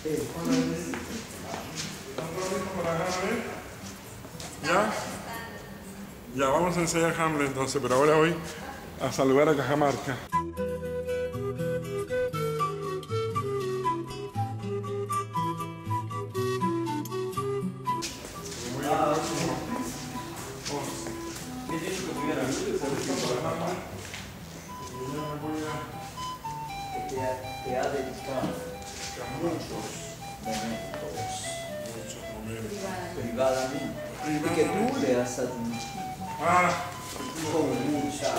listos para Hamlet? ¿Ya? Ya, vamos a ensayar Hamlet entonces, pero ahora voy a saludar a Cajamarca. Te ha dedicado muchos momentos privadamente y que tú le has admitido con mucha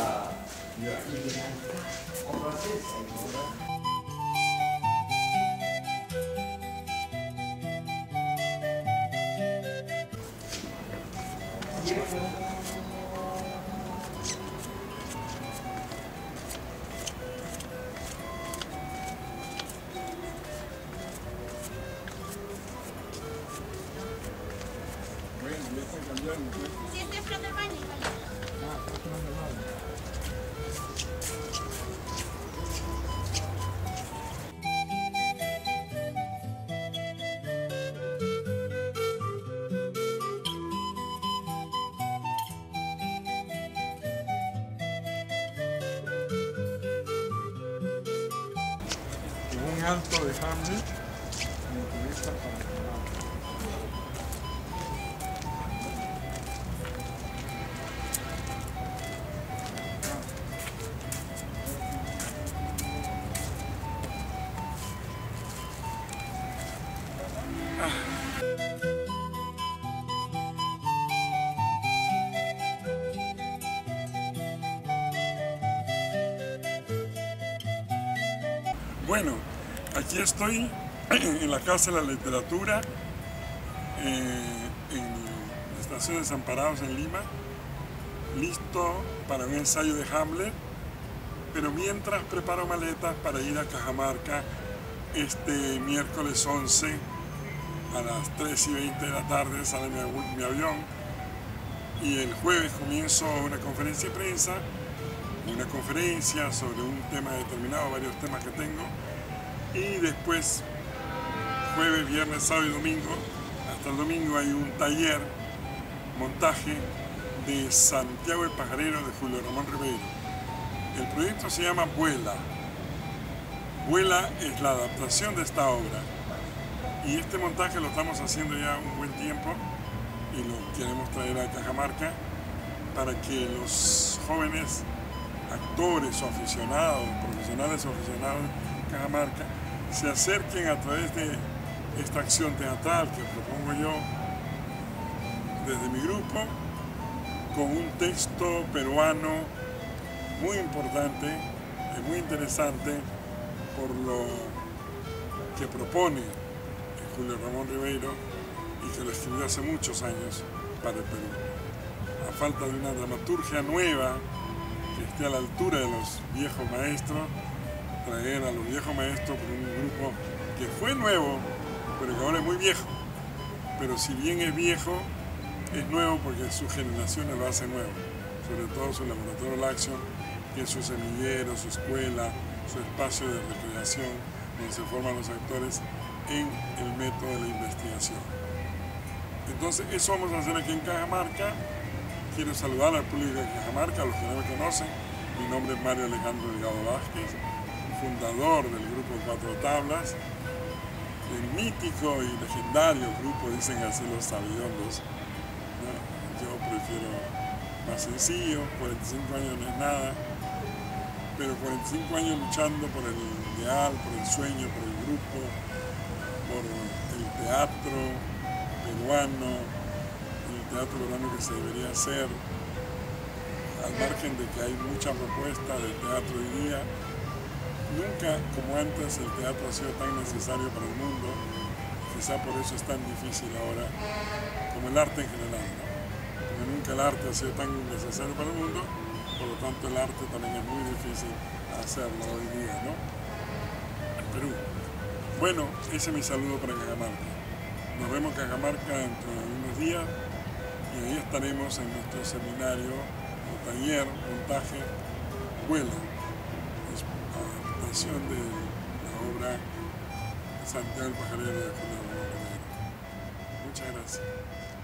complacencia, ¿no? Sí, estoy esperando el baño. En un alto de Hamlet, motorista para Cajamarca. Bueno, aquí estoy en la Casa de la Literatura, en la estación de Desamparados en Lima, listo para un ensayo de Hamlet, pero mientras preparo maletas para ir a Cajamarca este miércoles 11 a las 3:20 de la tarde sale mi avión y el jueves comienzo una conferencia de prensa, una conferencia sobre un tema determinado, varios temas que tengo, y después jueves, viernes, sábado y domingo, hasta el domingo hay un taller, montaje de Santiago el Pajarero de Julio Ramón Ribeiro. El proyecto se llama Vuela. Vuela es la adaptación de esta obra y este montaje lo estamos haciendo ya un buen tiempo y lo queremos traer a Cajamarca para que los jóvenes actores o aficionados, profesionales o aficionados de Cajamarca se acerquen a través de esta acción teatral que propongo yo desde mi grupo con un texto peruano muy importante y muy interesante por lo que propone Julio Ramón Ribeiro y que lo escribió hace muchos años para el Perú. A falta de una dramaturgia nueva que esté a la altura de los viejos maestros, traer a los viejos maestros por un grupo que fue nuevo, pero que ahora es muy viejo. Pero si bien es viejo, es nuevo porque sus generaciones lo hacen nuevo, sobre todo su laboratorio Laxon, que es su semillero, su escuela, su espacio de recreación, donde se forman los actores en el método de la investigación. Entonces, eso vamos a hacer aquí en Cajamarca. Quiero saludar al público de Cajamarca, a los que no me conocen. Mi nombre es Mario Alejandro Delgado Vázquez, fundador del grupo Cuatro Tablas, el mítico y legendario grupo, dicen así los sabiondos. ¿No? Yo prefiero más sencillo, 45 años no es nada, pero 45 años luchando por el ideal, por el sueño, por el grupo, por el teatro peruano, el teatro peruano que se debería hacer, al margen de que hay mucha propuesta del teatro hoy día. Nunca como antes el teatro ha sido tan necesario para el mundo, quizá por eso es tan difícil ahora, como el arte en general, ¿no? Como nunca el arte ha sido tan necesario para el mundo, por lo tanto el arte también es muy difícil hacerlo hoy día, ¿no? En Perú. Bueno, ese es mi saludo para Cajamarca. Nos vemos en Cajamarca dentro de unos días y ahí estaremos en nuestro seminario o taller, montaje, Vuela. Es adaptación de la obra Santiago el Pajarero de Julio Romero. Muchas gracias.